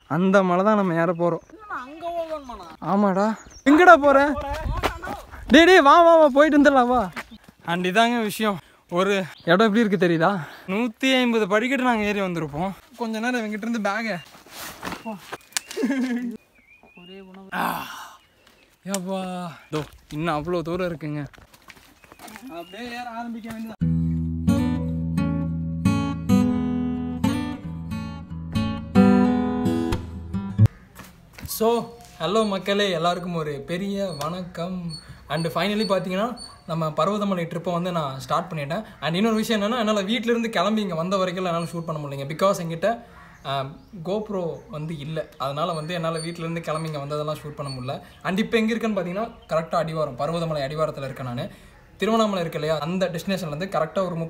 அந்த மலை தான் நம்ம ஏற போகிறோம். ஆமாடா, எங்கடா போகிற? டே வா வா வா போயிட்டு வந்துடலாம் வா. அண்ட் இதாங்க விஷயம். ஒரு இடம் எப்படி இருக்குது தெரியுதா? 150 படிக்கட்டு நாங்கள் ஏறி வந்திருப்போம். கொஞ்ச நேரம் எங்கிட்ட இருந்து பேகை ஏப்பா தோ இன்னும் அவ்வளோ தூரம் இருக்குங்க. அப்படியே ஏற ஆரம்பிக்க வேண்டியதான். ஸோ ஹலோ மக்களே, எல்லாருக்கும் ஒரு பெரிய வணக்கம். அண்டு ஃபைனலி பார்த்தீங்கன்னா நம்ம பர்வதமலை ட்ரிப்பை வந்து நான் ஸ்டார்ட் பண்ணிட்டேன். அண்ட் இன்னொரு விஷயம் என்னென்னா, என்னால் வீட்டிலேருந்து கிளம்பி இங்கே வந்த வரைக்கும் என்னால் ஷூட் பண்ண முடியலைங்க. பிகாஸ் என்கிட்ட கோப்ரோ வந்து இல்லை. அதனால் வந்து என்னால் வீட்டிலேருந்து கிளம்பி இங்கே வந்ததெல்லாம் ஷூட் பண்ண முடியல. அண்ட் இப்போ எங்கே இருக்குன்னு பார்த்தீங்கன்னா கரெக்டாக அடிவாரம், பர்வதமலை அடிவாரத்தில் இருக்கேன் நான். திருவண்ணாமலை இருக்கு இல்லையா, அந்த டெஸ்டினேஷன்லேருந்து கரெக்டாக ஒரு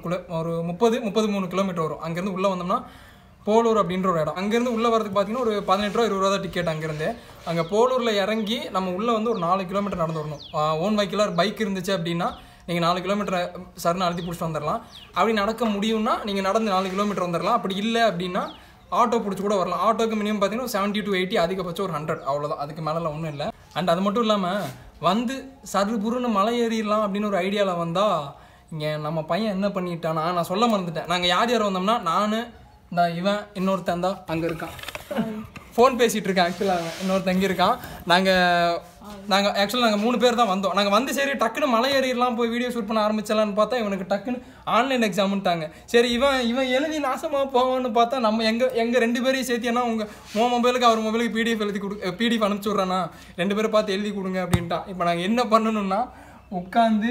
33 கிலோமீட்டர் வரும். அங்கேருந்து உள்ளே வந்தோம்னா போலூர் அப்படின்ற ஒரு இடம். அங்கேருந்து உள்ளே வரதுக்கு பார்த்தீங்கன்னா ஒரு 18 ரூபா 20 ரூபா தான் டிக்கெட். அங்கேருந்து அங்கே போலூரில் இறங்கி நம்ம உள்ளே வந்து ஒரு 4 கிலோமீட்டர் நடந்து வரணும். ஓன் வெஹிக்கிளாக பைக் இருந்துச்சு அப்படின்னா நீங்கள் 4 கிலோமீட்டர் சர்னு அழுத்தி பிடிச்சிட்டு வந்துடலாம். அப்படி நடக்க முடியும்னா நீங்கள் நடந்து 4 கிலோமீட்டர் வந்துடலாம். அப்படி இல்லை அப்படின்னா ஆட்டோ பிடிச்சி கூட வரலாம். ஆட்டோக்கு மினிமம் பார்த்தீங்கன்னா 70 to 80, அதிகபட்சம் ஒரு 100, அவ்வளோதான். அதுக்கு மேலே ஒன்றும் இல்லை. அண்ட் அது மட்டும் இல்லாமல் வந்து சருபுருன்னு மலை ஏறிடலாம் அப்படின்னு ஒரு ஐடியாவில் வந்தால் இங்கே நம்ம பையன் என்ன பண்ணிட்டானா, நான் சொல்ல மறந்துட்டேன். நாங்கள் யார் யார் வந்தோம்னா நான் இந்த இவன் இன்னொருத்தன் தான் அங்கே இருக்கான், ஃபோன் பேசிகிட்டு இருக்கேன். ஆக்சுவலாக இன்னொருத்தன் இங்கே இருக்கான். நாங்கள் ஆக்சுவலாக 3 பேர் தான் வந்தோம். நாங்கள் வந்து சரி டக்குன்னு மலை ஏறிடலாம், போய் வீடியோ ஷூட் பண்ண ஆரம்பிச்சலான்னு பார்த்தா இவனுக்கு டக்குன்னு ஆன்லைன் எக்ஸாம்ட்டாங்க. சரி இவன் எழுதி நாசமாக போவான்னு பார்த்தா நம்ம எங்கள் 2 பேரையும் சேர்த்தினா உன் மொபைலுக்கு அவர் மொபைலுக்கு பிடிஎஃப் அனுப்பிச்சி விட்றானா, 2 பேரை பார்த்து எழுதி கொடுங்க அப்படின்ட்டான். இப்போ நாங்கள் என்ன பண்ணணும்னா உட்காந்து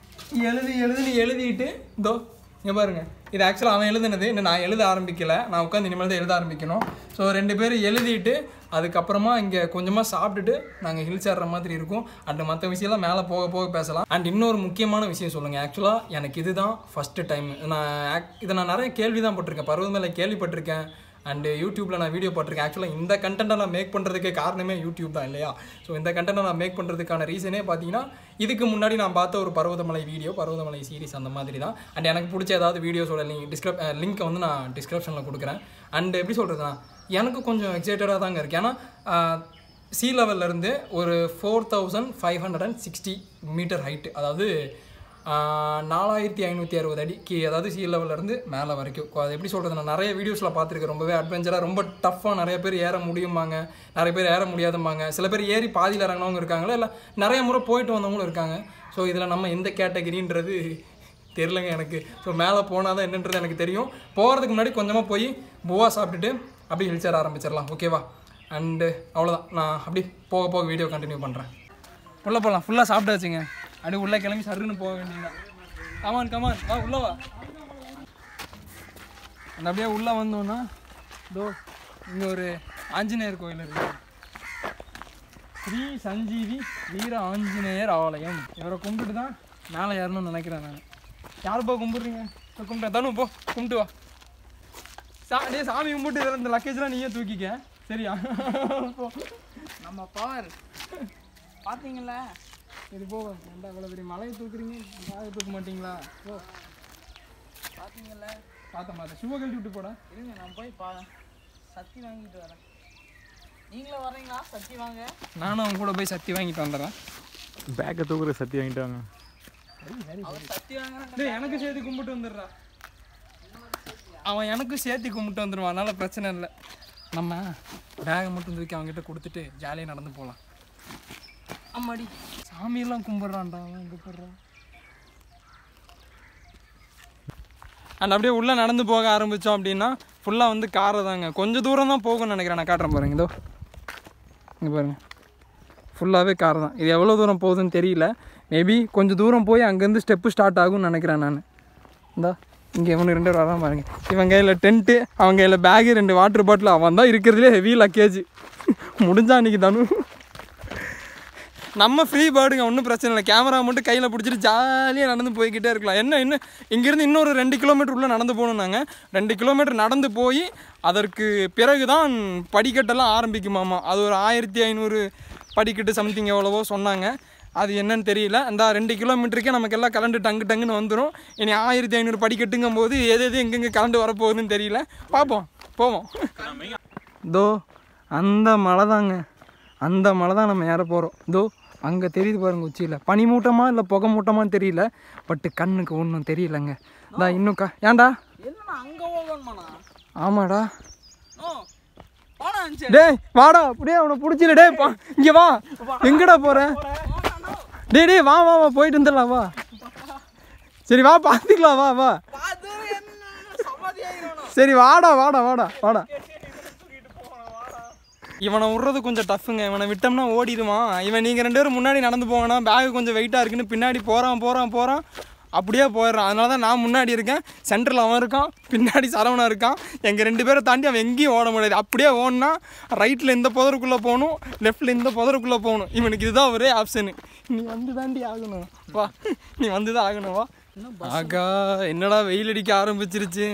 எழுதிட்டு இதோ இங்கே பாருங்கள், இது ஆக்சுவலாக அவன் எழுதுனது, இன்னும் நான் எழுத ஆரம்பிக்கலை. நான் உட்காந்து இனிமேல் தான் எழுத ஆரம்பிக்கணும். ஸோ 2 பேரும் எழுதிட்டு அதுக்கப்புறமா இங்கே கொஞ்சமாக சாப்பிட்டுட்டு நாங்கள் ஹில்ஸ் ஏறுற மாதிரி இருக்கும். அண்ட் மற்ற விஷயம்லாம் மேலே போக பேசலாம். அண்ட் இன்னொரு முக்கியமான விஷயம் சொல்லுங்கள். ஆக்சுவலாக எனக்கு இதுதான் ஃபஸ்ட்டு டைம். இதை நான் நிறைய கேள்வி தான் பட்டிருக்கேன், பருவதமலை கேள்விப்பட்டிருக்கேன். அண்டு யூடியூப்பில் நான் வீடியோ போட்டிருக்கேன். ஆக்சுவலாக இந்த கண்டென்ட்டை நான் மேக் பண்ணுறதுக்கு காரணமே யூடியூப் தான் இல்லையா? ஸோ இந்த கண்டென்ட்டை நான் மேக் பண்ணுறதுக்கான ரீசனே பார்த்தீங்கன்னா இதுக்கு முன்னாடி நான் பார்த்த ஒரு பர்வதமலை வீடியோ, பர்வதமலை சீரிஸ் அந்த மாதிரி தான். அண்ட் எனக்கு பிடிச்ச ஏதாவது வீடியோஸோட லிங்க்கை வந்து நான் டிஸ்கிரிப்ஷனில் கொடுக்குறேன். அண்ட் எப்படி சொல்கிறதுனா எனக்கு கொஞ்சம் எக்ஸைட்டடாக தாங்க இருக்குது. ஏன்னா சி லெவல்லேருந்து ஒரு 4560 மீட்டர் ஹைட்டு, அதாவது 4560 அடி அதாவது சி லெவல்லேருந்து மேலே வரைக்கும். அது எப்படி சொல்கிறது, நான் நிறைய வீடியோஸில் பார்த்துருக்கேன். ரொம்பவே அட்வென்ச்சராக, ரொம்ப டஃப்பாக நிறைய பேர் ஏற முடியுமாங்க, நிறைய பேர் ஏற முடியாதும்பாங்க. சில பேர் ஏறி பாதியில் இறங்கினவங்க இருக்காங்களா, இல்லை நிறைய முறை போயிட்டு வந்தவங்களும் இருக்காங்க. ஸோ இதில் நம்ம எந்த கேட்டகிரின்றது தெரிலங்க எனக்கு. ஸோ மேலே போனால் தான் என்னன்றது எனக்கு தெரியும். போகிறதுக்கு முன்னாடி கொஞ்சமாக போய் பூவா சாப்பிட்டுட்டு அப்படியே ஹில்ஸ் ஏற ஆரம்பிச்சிடலாம், ஓகேவா? அண்டு அவ்வளோதான். நான் அப்படி போக வீடியோ கண்டினியூ பண்ணுறேன். உள்ளே போகலாம். ஃபுல்லாக சாப்பிட்டு வச்சுங்க, அப்படியே உள்ளே கிளம்பி சருன்னு போக வேண்டியதான். கமான் வா உள்ளே வா. அந்த அப்படியே உள்ளே வந்தோன்னா இதோ இங்கே ஒரு ஆஞ்சநேயர் கோயில் இருக்குது, ஸ்ரீ சஞ்சீவி வீர ஆஞ்சநேயர் ஆலயம். இவரை கும்பிட்டு தான் மேலே ஏறணும்னு நினைக்கிறேன் நான். யாருப்பா கும்பிட்றீங்க? இப்போ கும்பிட்டேன் தானே, போ கும்பிட்டு வா. அப்படியே சாமி கும்பிட்டு இந்த லக்கேஜ்லாம் நீயே தூக்கிக்க, சரியா? நம்ம பவர் பார்த்தீங்களா? இது போக ரெண்டா இவ்வளோ பெரிய மலையை தூக்குறீங்க, மலையை தூக்க மாட்டிங்களா? ஓ பார்த்தீங்களா? பார்த்தேன். சும்மா கழட்டி விட்டு போட. இருங்க, நான் போய் சக்தி வாங்கிட்டு வரேன். நீங்களும் வரீங்களா சக்தி வாங்க? நானும் அவங்க கூட போய் சக்தி வாங்கிட்டு வந்துடுறேன். பேக்கை தூக்குற சக்தி வாங்கிட்டு வாங்க. சக்தி வாங்க. எனக்கு சேர்த்து கும்பிட்டு வந்துடுறா. அவன் எனக்கும் சேர்த்து கும்பிட்டு வந்துடுவான், அதனால பிரச்சனை இல்லை. நம்ம பேகை மட்டும் தூக்கி அவங்ககிட்ட கொடுத்துட்டு ஜாலியாக நடந்து போகலாம். அம்மாடி சாமியெல்லாம் கும்பிட்றான்டா அவன், இங்கே போடுறான். அண்ட் அப்படியே உள்ளே நடந்து போக ஆரம்பித்தோம் அப்படின்னா ஃபுல்லாக வந்து காரை தாங்க. கொஞ்சம் தூரம் தான் போகும்னு நினைக்கிறேன். நான் காட்டுறேன் பாருங்க, இதோ இங்கே பாருங்கள், ஃபுல்லாகவே கார் தான். இது எவ்வளோ தூரம் போகுதுன்னு தெரியல. மேபி கொஞ்சம் தூரம் போய் அங்கேருந்து ஸ்டெப்பு ஸ்டார்ட் ஆகும்னு நினைக்கிறேன் நான். இந்தா இங்கே இவனுக்கு 2 பேர் வரான் பாருங்க. இவன் கையில் டென்ட்டு, அவன் கையில் பேகு, 2 வாட்டர் பாட்டில். அவன் தான் இருக்கிறதுலே ஹெவி லக்கேஜ். முடிஞ்சா அன்றைக்கி தானு நம்ம ஃப்ரீ பேர்டுங்க, ஒன்றும் பிரச்சனை இல்லை. கேமரா மட்டும் கையில் பிடிச்சிட்டு ஜாலியாக நடந்து போய்கிட்டே இருக்கலாம். இன்னும் இங்கேருந்து இன்னொரு 2 கிலோமீட்டர் உள்ளே நடந்து போகணும். நாங்கள் 2 கிலோமீட்டர் நடந்து போய் அதற்கு பிறகு தான் படிக்கட்டெல்லாம் ஆரம்பிக்குமாமா. அது ஒரு 1500 படிக்கட்டு சம்திங் எவ்வளவோ சொன்னாங்க. அது என்னன்னு தெரியல. அந்த 2 கிலோமீட்டருக்கே நமக்கு எல்லாம் கலண்டு டங்குன்னு வந்துடும். இனி 1500 படிக்கட்டுங்கும் போது எது எங்கெங்கே கலண்டு வரப்போகுதுன்னு தெரியல. பார்ப்போம், போவோம். இதோ அந்த மலை தாங்க, அந்த மலை தான் நம்ம ஏற போகிறோம். இதோ அங்கே தெரியுது பாருங்க உச்சியில். பனி மூட்டமா இல்லை புகை மூட்டமான்னு தெரியல, பட்டு கண்ணுக்கு ஒன்றும் தெரியலங்க. தான் இன்னும் ஏன்டா ஆமாடா டேய் வாடா, அப்படியே அவனை பிடிச்சில. டே இங்கே வா, எங்கடா போகிறேன்? டேய் வா வா வா, போயிட்டு வந்துடலாம் வா. சரி வா, பார்த்துக்கலாம் வா வா. சரி வாடா வாடா வாடா வாடா. இவனை விட்றது கொஞ்சம் டஃப்புங்க. இவனை விட்டோம்னா ஓடிடுவான் இவன். நீங்கள் 2 பேரும் முன்னாடி நடந்து போங்கன்னா பேகு கொஞ்சம் வெயிட்டாக இருக்குன்னு பின்னாடி போகிறான் அப்படியே போயிடுறான். அதனால தான் நான் முன்னாடி இருக்கேன், சென்டரில் அவன் இருக்கான், பின்னாடி சரவணா இருக்கான். எங்கள் 2 பேரை தாண்டி அவன் எங்கேயும் ஓட முடியாது. அப்படியே ஓடனா ரைட்டில் இந்த புதருக்குள்ளே போகணும், லெஃப்டில் இந்த புதருக்குள்ளே போகணும். இவனுக்கு இதுதான் ஒரே ஆப்ஷனு. நீ வந்து தாண்டி ஆகணும் வா, நீ வந்து தான் ஆகணும் வா. ஆகா என்னடா வெயில் அடிக்க ஆரம்பிச்சிருச்சு.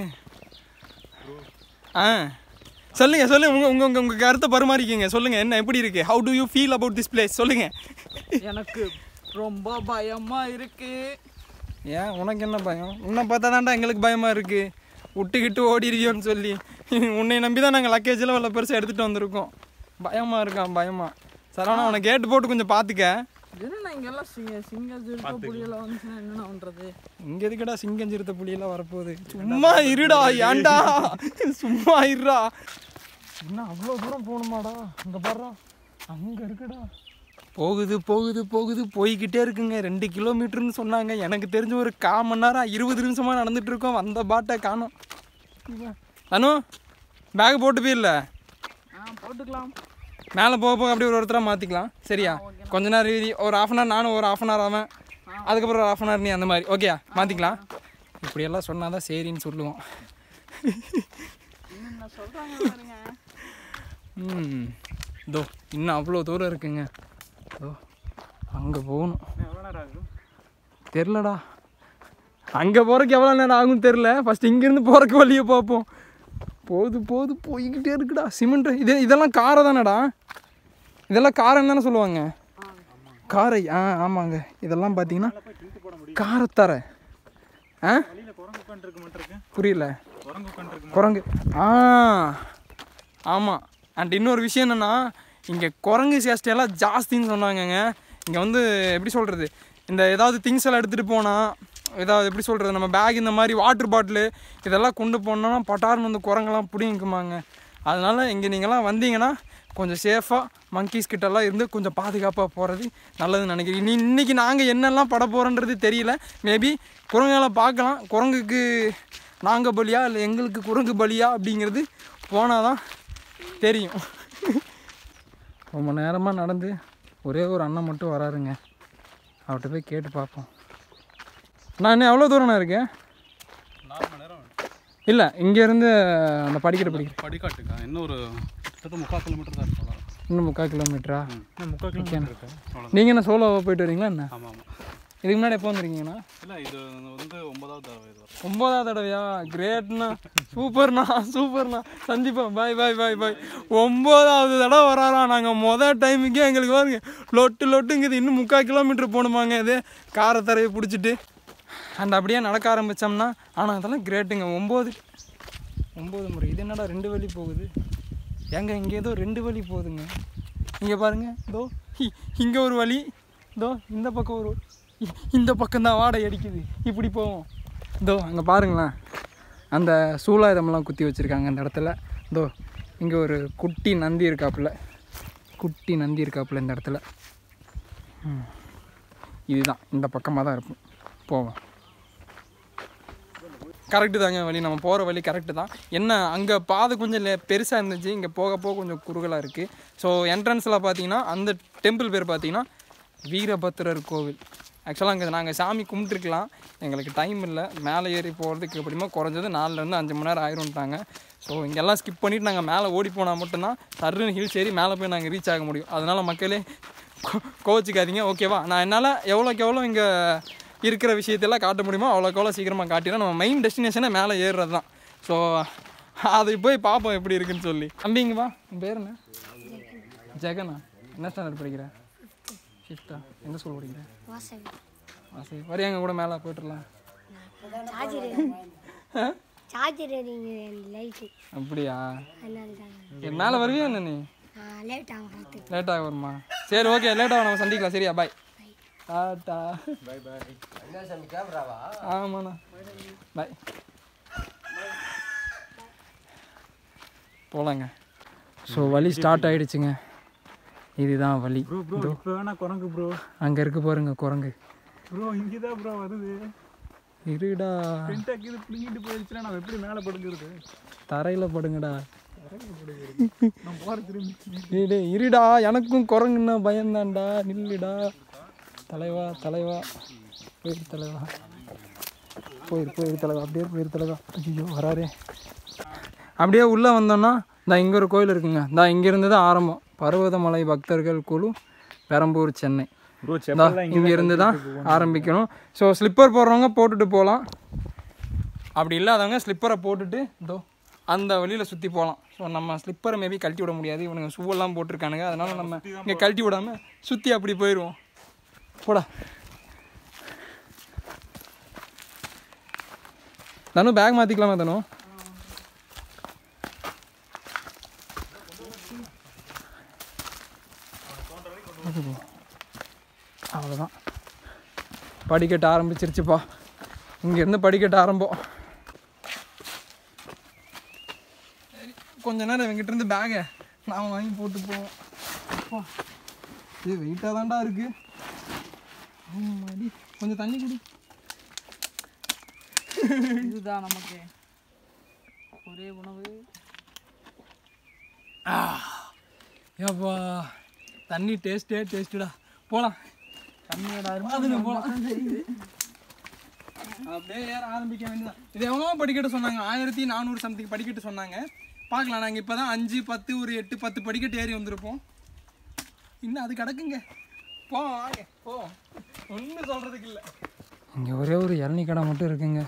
சொல்லுங்க உங்கள் கருத்தை பரிமாறிக்கங்க. சொல்லுங்கள் என்ன எப்படி இருக்குது? How do you feel about this place சொல்லுங்கள். எனக்கு ரொம்ப பயமாக இருக்கு. ஏன் உனக்கு என்ன பயம்? உன்னை பார்த்தா தான்டா எங்களுக்கு பயமாக இருக்குது. விட்டுக்கிட்டு ஓடிடுவியோன்னு சொல்லி உன்னை நம்பி தான் நாங்கள் லக்கேஜெல்லாம் வெள்ள பெருசாக எடுத்துகிட்டு வந்திருக்கோம். பயமாக இருக்கான் பயமாக. சரவணா அவனை கேட்டு போட்டு கொஞ்சம் பார்த்துக்க. இங்கெல்லாம் சிங்கம் சிறுத்தை புலியெல்லாம் வந்துச்சுன்னா என்ன பண்ணுறது? இங்கே எதுக்கடா சிங்கம் சிறுத்தை புலியெல்லாம் வரப்போகுது? சும்மா இருடா, ஏன்டா சும்மா இருடா. என்ன அவ்வளோ தூரம் போகணுமாடா? அங்கே பாடுறா, அங்கே இருக்குடா. போகுது போய்கிட்டே இருக்குங்க. 2 கிலோமீட்டர்னு சொன்னாங்க. எனக்கு தெரிஞ்ச ஒரு 1/4 மணி நேரம் 20 நிமிஷமாக நடந்துட்டு இருக்கோம். வந்த பாட்டை காணோம். அனு பேக் போட்டு போயிடல, போட்டுக்கலாம். மேலே போக அப்படியே ஒருத்தராக மாற்றிக்கலாம். சரியா? கொஞ்ச நேரம் ஒரு 1/2 அன் ஹவர் நானும், ஒரு 1/2 அன் ஹவர் அவன், அதுக்கப்புறம் ஒரு 1/2 அன் ஹவர் நீ, அந்த மாதிரி. ஓகேயா? மாற்றிக்கலாம். இப்படியெல்லாம் சொன்னால் தான் சரின்னு சொல்லுவோம். இதோ இன்னும் அவ்வளோ தூரம் இருக்குங்க. இதோ அங்கே போகணும். தெரிலடா, அங்கே போகிறக்கு எவ்வளோ நேரம் ஆகும்னு தெரில. ஃபஸ்ட்டு இங்கேருந்து போகிறக்கு வழியை பார்ப்போம். போய்கிட்டே இருக்குடா. சிமெண்ட் இதெல்லாம் காரை தானடா? இதெல்லாம் காரைன்னு தானே சொல்லுவாங்க? காரை. ஆமாங்க. இதெல்லாம் பார்த்தீங்கன்னா காரத்தர. புரியல. குரங்கு. ஆமாம். அண்ட் இன்னொரு விஷயம் என்னென்னா, இங்கே குரங்கு சேஷ்டையெல்லாம் ஜாஸ்தின்னு சொன்னாங்கங்க. இங்கே வந்து எப்படி சொல்கிறது, இந்த ஏதாவது திங்ஸ் எல்லாம் எடுத்துகிட்டு போனால், ஏதாவது எப்படி சொல்கிறது, நம்ம பேக் இந்த மாதிரி வாட்டர் பாட்டிலு இதெல்லாம் கொண்டு போனோன்னா பட்டார்னு வந்து குரங்கெல்லாம் பிடிங்குமாங்க. அதனால் இங்கே நீங்கள்லாம் வந்தீங்கன்னா கொஞ்சம் சேஃபாக மங்கீஸ் கிட்டெல்லாம் இருந்து கொஞ்சம் பாதுகாப்பாக போகிறது நல்லதுன்னு நினைக்கிறேன். இன்றைக்கி நாங்கள் என்னெல்லாம் பட போகிறோன்றது தெரியல. மேபி குரங்கெல்லாம் பார்க்கலாம். குரங்குக்கு நாங்கள் பலியா இல்லை எங்களுக்கு குரங்கு பலியா அப்படிங்கிறது போனால் தான் தெரியும். ரொம்ப நேரமாக நடந்து ஒரே ஒரு அண்ணன் மட்டும் வராருங்க. அவர்கிட்ட போய் கேட்டு பார்ப்போம். நான் இன்னும் எவ்வளோ தூரம்ண்ணா இருக்கேன்? 4 மணி நேரம் இல்லை, இங்கேருந்து அந்த படிக்காட்டுக்கா இன்னும் ஒரு 3/4 கிலோமீட்டர் தான் இருக்கும். இன்னும் 3/4 கிலோமீட்டரா? 3/4 கிலோமீட்டர் இருக்கு. நீங்கள் என்ன சோலோவாக போயிட்டு வரீங்களா என்ன? ஆமாம். இதுக்கு முன்னாடி எப்போ வந்துருக்கீங்கண்ணா? இல்லை, இது வந்து 9வது தடவை. 9வது தடவையா? கிரேட்ண்ணா, சூப்பர்ண்ணா. சந்திப்பா, பாய். 9வது தடவை வராரா? நாங்கள் டைமுக்கே எங்களுக்கு பாருங்க லொட்டுங்குது. இன்னும் 3/4 கிலோமீட்டர் போகணுமாங்க. இதே காரத்தரையை பிடிச்சிட்டு அந்த அப்படியே நடக்க ஆரம்பித்தோம்னா. ஆனால் அதெல்லாம் கிரேட்டுங்க. 9 முறை. இது என்னடா 2 வழி போகுது? ஏங்க இங்கே ஏதோ 2 வழி போகுதுங்க. இங்கே பாருங்கள், இதோ இங்கே ஒரு வழி, இதோ இந்த பக்கம் ஒரு, இந்த பக்கம்தான் வாடகை அடிக்குது. இப்படி போவோம். இதோ அங்கே பாருங்களேன், அந்த சூலாயுதமெல்லாம் குத்தி வச்சுருக்காங்க அந்த இடத்துல. இதோ இங்கே ஒரு குட்டி நந்தி இருக்காப்புல இந்த இடத்துல. இதுதான் இந்த பக்கமாக தான் இருக்கும். போவோம். கரெக்டு தாங்க வழி, நம்ம போகிற வழி கரெக்டு தான். என்ன அங்கே பாதை கொஞ்சம் பெருசாக இருந்துச்சு, இங்கே போக கொஞ்சம் குறுகலாக இருக்குது. ஸோ என்ட்ரன்ஸில் பார்த்தீங்கன்னா அந்த டெம்பிள் பேர் பார்த்தீங்கன்னா வீரபத்திரர் கோவில். ஆக்சுவலாக அங்கே நாங்கள் சாமி கும்பிட்டுருக்கலாம், எங்களுக்கு டைம் இல்லை. மேலே ஏறி போகிறதுக்கு எப்படியுமோ குறைஞ்சது 4லேருந்து 5 மணி நேரம் ஆயிரும்ட்டாங்க. ஸோ இங்கெல்லாம் ஸ்கிப் பண்ணிவிட்டு நாங்கள் மேலே ஓடி போனால் மட்டும்தான் சர்ன்னு ஹில்ஸ் ஏறி மேலே போய் நாங்கள் ரீச் ஆக முடியும். அதனால் மக்களே கோச்சிக்காதீங்க, ஓகேவா? நான் என்னால் எவ்வளோக்கு எவ்வளோ இங்கே இருக்கிற விஷயத்தெல்லாம் காட்ட முடியுமோ அவ்வளோக்கு எவ்வளோ சீக்கிரமாக காட்டிடும். நம்ம மெயின் டெஸ்டினேஷனை மேலே ஏறுறது தான். ஸோ அதை போய் பார்ப்போம் எப்படி இருக்குன்னு சொல்லி. தம்பிங்கப்பா, உன் பேர் என்ன? ஜெகனா. என்ன ஸ்டாண்டர்ட் படிக்கிறேன்? 5th. எந்த ஸ்கூல் படிக்கிறேன்? வாசவி. வரையாங்க கூட மேலே போய்ட்டுடலாம். சார்ஜர் எரியுங்க லைட்டு, அப்படியா? அதனால தாங்க. என் மேலே வருவியா என்ன நீ? லேட் ஆகும் பார்த்து. லேட்டாக வருமா? சரி ஓகே, லேட்டாக நம்ம சந்திக்கலாம். சரியா? பாய். டாட்டா. Bye bye. ஆமாண்ணா, பாய். போகலாங்க. ஸோ வழி ஸ்டார்ட் ஆகிடுச்சுங்க. இதுதான் வழி. இப்போ வேணா குரங்கு ப்ரோ. அங்கே இருக்கு பாருங்க குரங்கு. ப்ரோ இங்கே தான் ப்ரோ வருது. இருடா, பென்டாக் இது பிடிங்கிட்டு போயிடுச்சுன்னா நம்ம எப்படி மேலே படுக்கிறது? தரையில் படுங்கடா. நான் போகிற திரும்பி. டேய் இருடா, எனக்கும் குரங்குன்னா பயந்தான்டா. நில்லுடா தலைவா, தலைவா. போயிரு தலைவா, போயிரு தலைவா. அப்படியே போயிரு தலைவா. ஐயோ வராரே. அப்படியே உள்ளே வந்தோன்னா இந்த இங்கே ஒரு கோயில் இருக்குங்க. இந்த இங்கேருந்து தான் ஆரம்பம். பர்வதமலை பக்தர்கள் குழு, பெரம்பூர், சென்னை. இங்கே இருந்து தான் ஆரம்பிக்கணும். ஸோ ஸ்லிப்பர் போடுறவங்க போட்டுட்டு போகலாம். அப்படி இல்லாதவங்க ஸ்லிப்பரை போட்டுட்டு இதோ அந்த வழியில் சுற்றி போகலாம். ஸோ நம்ம ஸ்லிப்பரை மேபி கழட்டி விட முடியாது, இவனுங்க ஷூவெல்லாம் போட்டிருக்கானுங்க. அதனால் நம்ம இங்கே கழட்டி விடாமல் சுற்றி அப்படி போயிடுவோம். போடா தனு, பேக் மாற்றிக்கலாமா தனு? அவ்வளோதான், படிக்கட்டு ஆரம்பிச்சிருச்சுப்பா. இங்கேருந்து படிக்கட்டு ஆரம்பம். கொஞ்ச நேரம் இவங்கிட்டேருந்து பேகை நாம் வாங்கி போட்டு போவோம். இது வெயிட்டாக தான்டா இருக்குது. கொஞ்சம் தண்ணி குடி. இதுதான் நமக்கு ஒரே உணவு. ஏப்பா தண்ணி டேஸ்ட்டுடா. போகலாம். தண்ணியோட அதுங்க போகலாம். அப்படியே ஏற ஆரம்பிக்க வேண்டியதான். இது எவ்வளோ படிக்கட்டு சொன்னாங்க? 1400 சம்திங் படிக்கட்டு சொன்னாங்க. பார்க்கலாம். நாங்கள் இப்போ தான் 5, 10, ஒரு 8, 10 படிக்கட்டு ஏறி வந்திருப்போம். இன்னும் அது கிடக்குங்க. வாங்க போவோம். ஒன்றும் சொல்கிறதுக்கு இல்லை. இங்கே ஒரே ஒரு இளநீ கடை மட்டும் இருக்குங்க.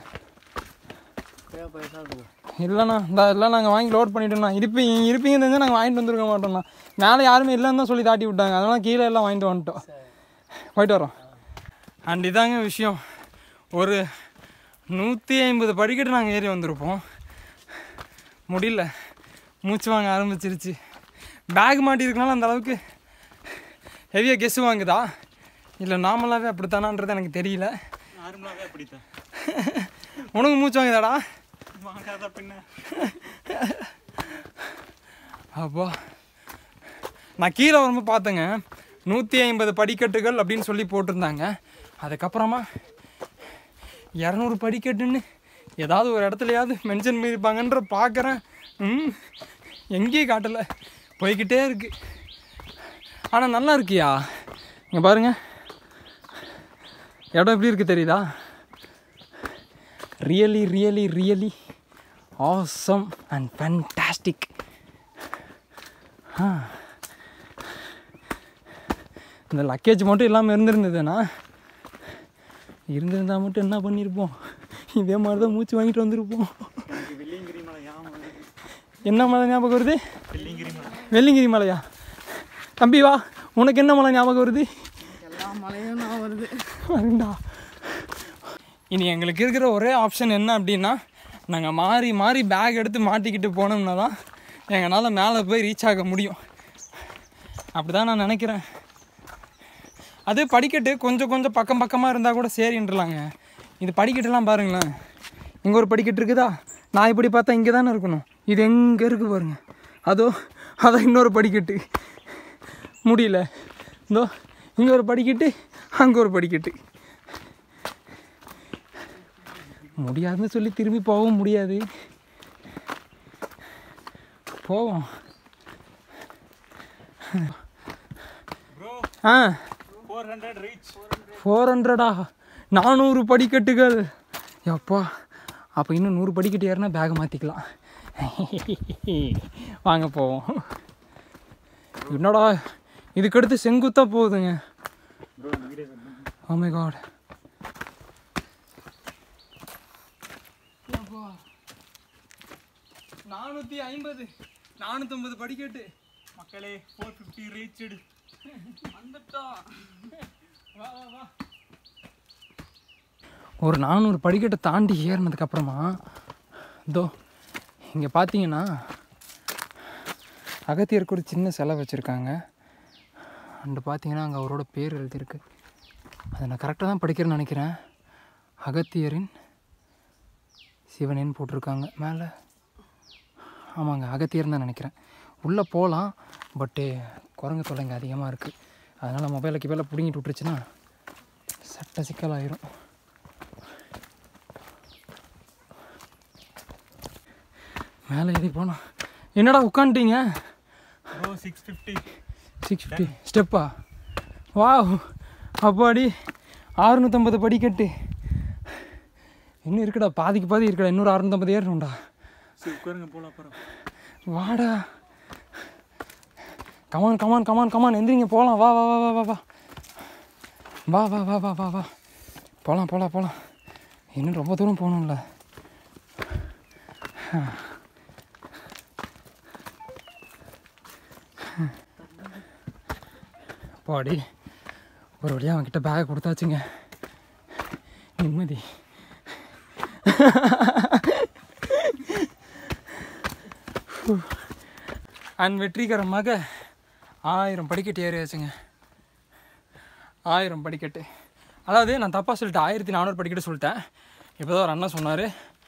இல்லைண்ணா, இந்த எல்லாம் நாங்கள் வாங்கி லோட் பண்ணிட்டோம்ண்ணா. இருப்பீங்க தெரிஞ்சால் நாங்கள் வாங்கிட்டு வந்துருக்க மாட்டோம்ண்ணா. மேலே யாருமே இல்லைன்னு தான் சொல்லி தாட்டி விட்டாங்க. அதனால் கீழே எல்லாம் வாங்கிட்டு வந்துட்டோம். போயிட்டு வரோம். அண்ட் இதாங்க விஷயம். ஒரு 150 படிக்கட்டு நாங்கள் ஏறி வந்திருப்போம். முடியல, மூச்சு வாங்க ஆரம்பிச்சிருச்சு. பேக் மாட்டியிருக்கனால அந்த அளவுக்கு ஹெவியாக கெஸ்ஸு வாங்குதா இல்லை நார்மலாகவே அப்படித்தானான்றது எனக்கு தெரியல. நார்மலாகவே அப்படித்தான். உனக்கு மூச்சு வாங்குதாடா? வாங்காத பின்ன. அப்பா நான் கீழே வரும்போது பார்த்தேங்க 150 படிக்கட்டுகள் அப்படின்னு சொல்லி போட்டிருந்தாங்க. அதுக்கப்புறமா 200 படிக்கட்டுன்னு ஏதாவது ஒரு இடத்துலையாவது மென்ஷன் பண்ணியிருப்பாங்கன்ற பார்க்குறேன். எங்கேயும் காட்டலை, போய்கிட்டே இருக்கு. ஆனால் நல்லா இருக்கியா? இங்கே பாருங்கள், இடம் எப்படி இருக்குது தெரியுதா? Really really really awesome and fantastic. இந்த லக்கேஜ் மட்டும் இல்லாமல் இருந்திருந்ததுன்னா இருந்திருந்தால் மட்டும் என்ன பண்ணியிருப்போம்? இதே மாதிரி தான் மூச்சு வாங்கிட்டு வந்திருப்போம். என்ன மலை ஞாபகம் வருது? வெள்ளிங்கிரி மலையா? தம்பி வா, உனக்கு என்ன மலை ஞாபகம் வருது? எல்லா மலையும் நான் வருது. வருண்டா. இனி எங்களுக்கு இருக்கிற ஒரே ஆப்ஷன் என்ன அப்படின்னா, நாங்கள் மாறி மாறி பேக் எடுத்து மாட்டிக்கிட்டு போனோம்னா தான் எங்களால் மேலே போய் ரீச் ஆக முடியும். அப்படி தான் நான் நினைக்கிறேன். அது படிக்கட்டு கொஞ்சம் கொஞ்சம் பக்கம் பக்கமாக இருந்தால் கூட சரின்றலாங்க. இது படிக்கட்டுலாம் பாருங்களேன். இங்கே ஒரு படிக்கட்டு இருக்குதா? நான் இப்படி பார்த்தா இங்கே தானே இருக்கணும். இது எங்கே இருக்குது பாருங்க. அதான் இன்னொரு படிக்கட்டு. முடியல. இதோ இங்கே ஒரு படிக்கட்டு, அங்கே ஒரு படிக்கட்டு. முடியாதுன்னு சொல்லி திரும்பி போகவும் முடியாது. போவோம். ஆ 400 400 படிக்கட்டுகள். எப்பா, அப்போ இன்னும் 100 படிக்கட்டு ஏறினா பேக் மாற்றிக்கலாம். வாங்க போவோம். என்னடா இதுக்கடுத்து செங்குத்தா போகுதுங்க. Oh my God. 450 450 படிக்கட்டு மக்களே. 450 ரீச்டு. வந்துட்டோம். வா வா வா. ஒரு 400 படிக்கட்டை தாண்டி ஏறினதுக்கப்புறமா இதோ இங்கே பார்த்தீங்கன்னா அகத்தியருக்கு ஒரு சின்ன சிலை வச்சுருக்காங்க. அண்டு பார்த்தீங்கன்னா அங்கே அவரோட பேர் எழுதியிருக்கு. அதை நான் கரெக்டாக தான் படிக்கிறேன்னு நினைக்கிறேன். அகத்தியரின் சிவனேன்னு போட்டிருக்காங்க மேலே. ஆமாங்க, அகத்தியர்னு தான் நினைக்கிறேன். உள்ளே போகலாம், பட்டு குரங்கு தொல்லைங்க அதிகமாக இருக்குது. அதனால் மொபைலுக்கு மேலே பிடுங்கிட்டு விட்டுருச்சுன்னா சட்ட சிக்கலாயிரும். மேலே ஏறி போனோம். என்னடா உட்காந்துட்டீங்க? 650 ஸ்டெப்பா? வா, அப்பாடி 650 படிக்கட்டு இன்னும் இருக்குடா. பாதிக்கு பாதி இருக்குடா. இன்னொரு 650 ஏறணும்டா. உட்காருங்க போகலாம் அப்புறம். வாடா, கமான் கமான் கமான் கமான், எந்திரிங்க போகலாம். வா வா வா வா வா வா வா வா வா வா வா வா போகலாம் போகலாம் போகலாம். இன்னும் ரொம்ப தூரம் போகணும்ல. பாடி ஒரு வழியாக அவன்கிட்ட பேக் கொடுத்தாச்சுங்க. நிம்மதி. அண்ட் வெற்றிகரமாக 1000 படிக்கட்டு ஏறியாச்சுங்க. 1000 படிக்கட்டு. அதாவது நான் தப்பாக சொல்லிட்டேன், 1400 படிக்கட்டு சொல்லிட்டேன். இப்போ தான் ஒரு அண்ணா சொன்னார்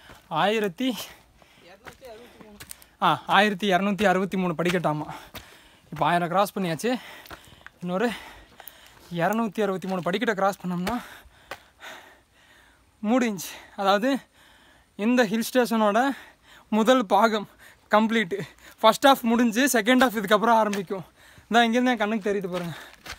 1263 படிக்கட்டாமா. இப்போ 1000 கிராஸ் பண்ணியாச்சு. இன்னொரு 263 படிக்கட்டை கிராஸ் பண்ணோம்னா முடிஞ்சு. அதாவது இந்த ஹில் ஸ்டேஷனோட முதல் பாகம் கம்ப்ளீட்டு. ஃபஸ்ட் ஹாஃப் முடிஞ்சு, செகண்ட் ஹாஃப் இதுக்கப்புறம் ஆரம்பிக்கும். இதான் இங்கேருந்து என் கண்ணுக்கு தெரியுது பாருங்கள்.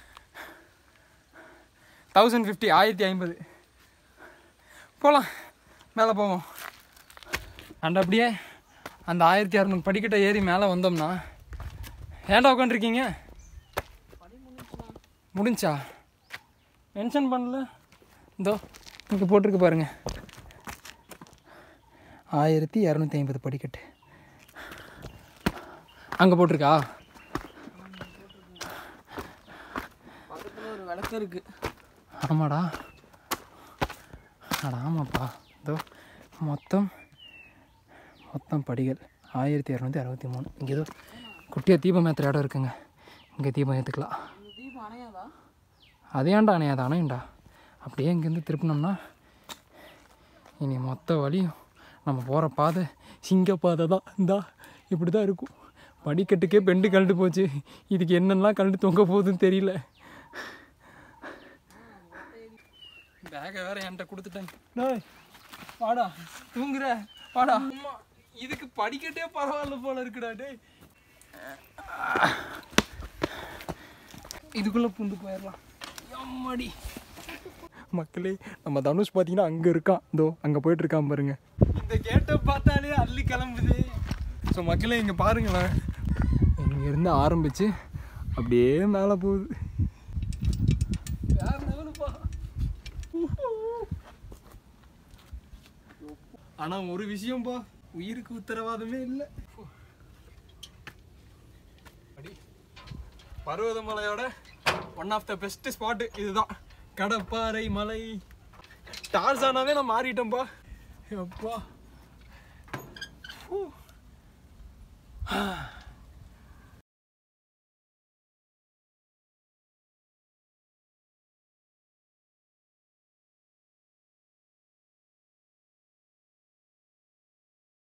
1050 1050 போகலாம், மேலே போவோம். அண்ட் அப்படியே அந்த 1600 படிக்கட்டை ஏறி மேலே வந்தோம்னா, ஏன்டா உட்காந்துருக்கீங்க? முடிஞ்சா? மென்ஷன் பண்ணல. இதோ இங்கே போட்டிருக்கு பாருங்கள், 1250 படிக்கட்டு. அங்கே போட்டிருக்கா? பக்கத்தில் ஒரு விளக்கு இருக்கு. ஆமாடா, அடா ஆமாப்பா. இதோ மொத்தம் படிகள் 1263. இங்கே ஏதோ குட்டியாக தீபம் ஏற்றுற இடம் இருக்குங்க. இங்கே தீபம் ஏற்றுக்கலாம். தீபம் அணையாதா? அதையாண்டா அணையாது, அணையண்டா. அப்படியே இங்கேருந்து திருப்பினோம்னா இனி மொத்த வழியும் நம்ம போகிற பாதை சிங்கப்பாதை தான். இந்தா இப்படி தான் இருக்கும். படிக்கட்டுக்கே பெண்டு கழட்டு போச்சு. இதுக்கு என்னென்னலாம் கழட்டு தொங்க போகுதுன்னு தெரியல. பேகை வேற என்கிட்ட கொடுத்துட்டேன். டேய் வாடா, தூங்குற வாடா. இதுக்கு படிக்கட்டே பரவாயில்ல போல இருக்குடா. டேய் இதுக்குள்ளே பூந்து போயிடலாம். அம்மாடி மக்களே, நம்ம தனுஷ் பார்த்தீங்கன்னா அங்கே இருக்கான். இதோ அங்கே போயிட்டு இருக்கான் பாருங்க. இந்த கேட்டை பார்த்தாலே அள்ளி கிளம்புது. ஸோ மக்களே இங்கே பாருங்களேன், இங்கேருந்து ஆரம்பித்து அப்படியே மேலே போகுது. வேற லெவலுப்பா. ஆனால் ஒரு விஷயம்ப்பா, உயிருக்கு உத்தரவாதமே இல்லை. பர்வதமலையோட one of the best spot இதுதான், கடப்பாறை மலை. டார்சானாவே நான் மாறிட்டேன்ப்பா. அப்பா